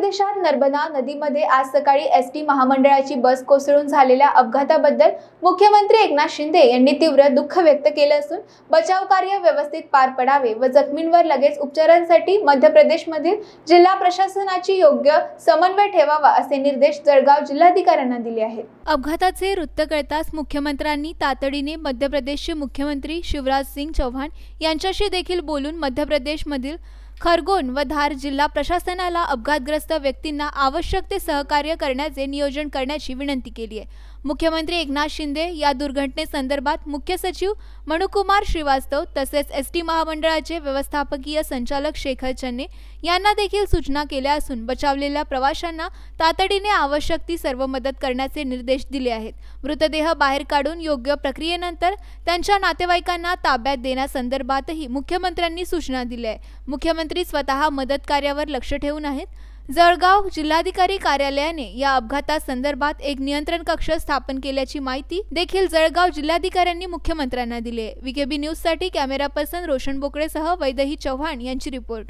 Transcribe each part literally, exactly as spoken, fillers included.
प्रदेशात नर्मदा नदीमध्ये आज सकाळी एस टी महामंडळाची बस कोसळून झालेल्या अपघाताबद्दल मुख्यमंत्री एकनाथ शिंदे यांनी तीव्र दुःख व्यक्त केले असून बचाव कार्य व्यवस्थित पार पडावे व जखमींवर लगेच उपचारांसाठी मध्य प्रदेशमधील जिल्हा प्रशासनाची योग्य समन्वय ठेवावा असे निर्देश जळगाव जिल्हाधिकाऱ्यांना दिले आहेत। अपघाताचे वृत्त कळताच मुख्यमंत्र्यांनी तातडीने मध्य प्रदेशचे मुख्यमंत्री शिवराज सिंग चौहान यांच्याशी देखील बोलून मध्य प्रदेशमधील खरगोन व धार जिल्हा प्रशासनाला अपघातग्रस्त व्यक्तींना आवश्यक ते सहकार्य करण्याचे नियोजन करण्याची विनंती केली आहे। मुख्यमंत्री एकनाथ शिंदे या दुर्घटनेसंदर्भात मुख्य सचिव मनुकुमार श्रीवास्तव तसेच एस टी महामंडळाचे व्यवस्थापकीय संचालक शेखर चन्ने यांना देखील सूचना केल्या असून बचावलेल्या प्रवाशांना तातडीने आवश्यक ती सर्व मदत करण्याचे निर्देश दिले आहेत। मृतदेह बाहेर काढून योग्य प्रक्रियेनंतर त्यांच्या नातेवाईकांना ताब्यात देण्यासंदर्भातही मुख्यमंत्र्यांनी सूचना दिल्या आहेत। मुख्यमंत्री स्वतः मदत कार्यावर लक्ष ठेवून आहेत। जळगाव जिल्हाधिकारी कार्यालयाने या अपघातासंदर्भात एक नियंत्रण कक्ष स्थापन केल्याची माहिती देखील जळगाव जिल्हाधिकाऱ्यांनी मुख्यमंत्र्यांना दिली आहे। वीकेबी न्यूज साठी कॅमेरा पर्सन रोशन बोकड़ेसह वैदेही चौहान यांची रिपोर्ट।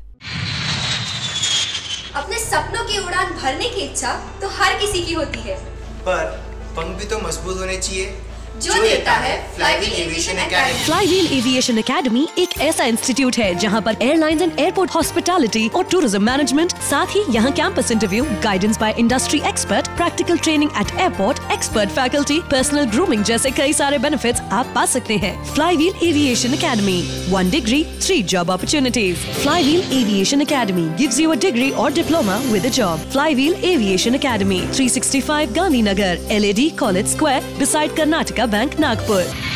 अपने सपनों की उड़ान भरने की इच्छा तो हर किसी की होती है, पर पंख भी तो मजबूत होने चाहिए जो देता है flywheel aviation academy. Flywheel aviation academy एक ऐसा इंस्टीट्यूट है जहां पर एयरलाइंस एंड एयरपोर्ट हॉस्पिटैलिटी और टूरिज्म मैनेजमेंट, साथ ही यहां campus interview, guidance by industry expert, practical training at airport, expert faculty, personal grooming जैसे कई सारे बेनिफिट्स आप पा सकते हैं। Flywheel aviation academy, one degree three job opportunities. Flywheel aviation academy gives you a degree और diploma with a job. Flywheel aviation academy, three sixty five Gandhinagar, L A D college square, beside Karnataka bank, Nagpur.